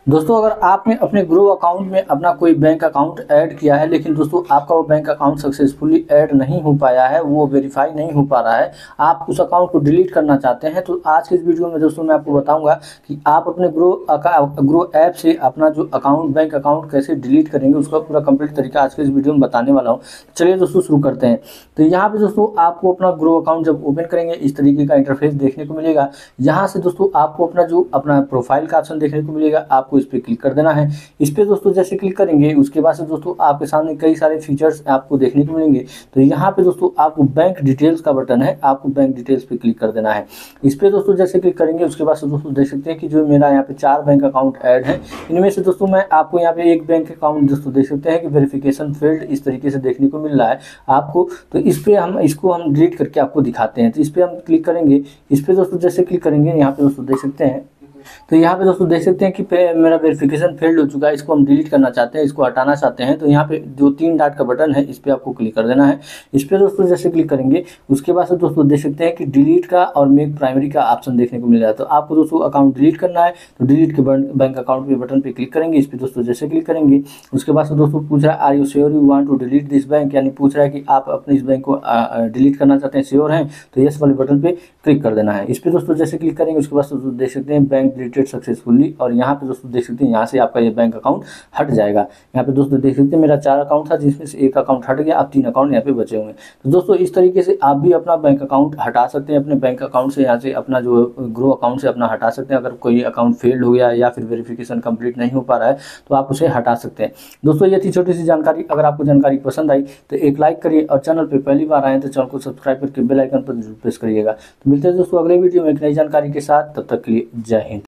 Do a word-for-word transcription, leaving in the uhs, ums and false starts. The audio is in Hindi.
दोस्तों अगर आपने अपने ग्रो अकाउंट में अपना कोई बैंक अकाउंट ऐड किया है, लेकिन दोस्तों आपका वो बैंक अकाउंट सक्सेसफुली ऐड नहीं हो पाया है, वो वेरीफाई नहीं हो पा रहा है, आप उस अकाउंट को डिलीट करना चाहते हैं, तो आज के इस वीडियो में दोस्तों मैं आपको बताऊंगा कि आप अपने ग्रो ग्रो ऐप से अपना जो अकाउंट बैंक अकाउंट कैसे डिलीट करेंगे, उसका पूरा कंप्लीट तरीका आज के इस वीडियो में बताने वाला हूँ। चलिए दोस्तों शुरू करते हैं। तो यहाँ पे दोस्तों आपको अपना ग्रो अकाउंट जब ओपन करेंगे इस तरीके का इंटरफेस देखने को मिलेगा। यहाँ से दोस्तों आपको अपना जो अपना प्रोफाइल का ऑप्शन देखने को मिलेगा, आपको इस पर क्लिक कर देना है। इस पर दोस्तों जैसे क्लिक करेंगे उसके बाद से दोस्तों आपके सामने कई सारे फीचर्स आपको देखने को मिलेंगे। तो यहाँ पे दोस्तों आपको बैंक डिटेल्स का बटन है, आपको बैंक डिटेल्स पे क्लिक कर देना है। इस पर दोस्तों जैसे क्लिक करेंगे उसके बाद से दोस्तों देख सकते हैं कि जो मेरा यहाँ पे चार बैंक अकाउंट ऐड है, इनमें से दोस्तों मैं आपको यहाँ पे एक बैंक अकाउंट दोस्तों देख सकते हैं कि वेरिफिकेशन फेल्ड इस तरीके से देखने को मिल रहा है आपको। तो इस पर हम इसको हम डिलीट करके आपको दिखाते हैं। तो इस पर हम क्लिक करेंगे। इस पर दोस्तों जैसे क्लिक करेंगे यहाँ पे दोस्तों देख सकते हैं, तो यहाँ पे दोस्तों देख सकते हैं कि मेरा वेरिफिकेशन फेल्ड हो चुका है, इसको हम डिलीट करना चाहते हैं, इसको हटाना चाहते हैं। तो यहाँ पे जो तीन डॉट का बटन है इस पर आपको क्लिक कर देना है। इस पर दोस्तों जैसे क्लिक करेंगे उसके बाद से दोस्तों देख सकते हैं कि डिलीट का और मेक प्राइमरी का ऑप्शन देखने को मिल रहा है। तो आपको दोस्तों अकाउंट डिलीट करना है तो डिलीट के बैंक अकाउंट के बटन पर क्लिक करेंगे। इस पर दोस्तों जैसे क्लिक करेंगे उसके बाद से दोस्तों पूछ रहा है are you sure you want to delete this bank, यानी पूछ रहा है कि आप अपने इस बैंक को डिलीट करना चाहते हैं, श्योर हैं, तो यस वाले बटन पे क्लिक कर देना है। इस पर दोस्तों जैसे क्लिक करेंगे उसके बाद दोस्तों देख सकते हैं बैंक डिलीटेड सक्सेसफुली, और यहाँ पे दोस्तों देख सकते हैं यहाँ से आपका ये बैंक अकाउंट हट जाएगा। यहाँ पे दोस्तों देख सकते हैं मेरा चार अकाउंट था जिसमें से एक अकाउंट हट गया, अब तीन अकाउंट यहाँ पे बचे हुए हैं। तो दोस्तों इस तरीके से आप भी अपना बैंक अकाउंट हटा सकते हैं, अपने बैंक अकाउंट से यहाँ से अपना जो ग्रो अकाउंट से अपना हटा सकते हैं। अगर कोई अकाउंट फेल्ड हो गया या फिर वेरिफिकेशन कंप्लीट नहीं हो पा रहा है तो आप उसे हटा सकते हैं। दोस्तों ये थी छोटी सी जानकारी। अगर आपको जानकारी पसंद आई तो एक लाइक करिए, और चैनल पर पहली बार आए तो चैनल को सब्सक्राइब करके बेल आइकन पर जरूर प्रेस करिएगा। तो मिलते हैं दोस्तों अगले वीडियो में एक नई जानकारी के साथ, तब तक के लिए जय हिंद।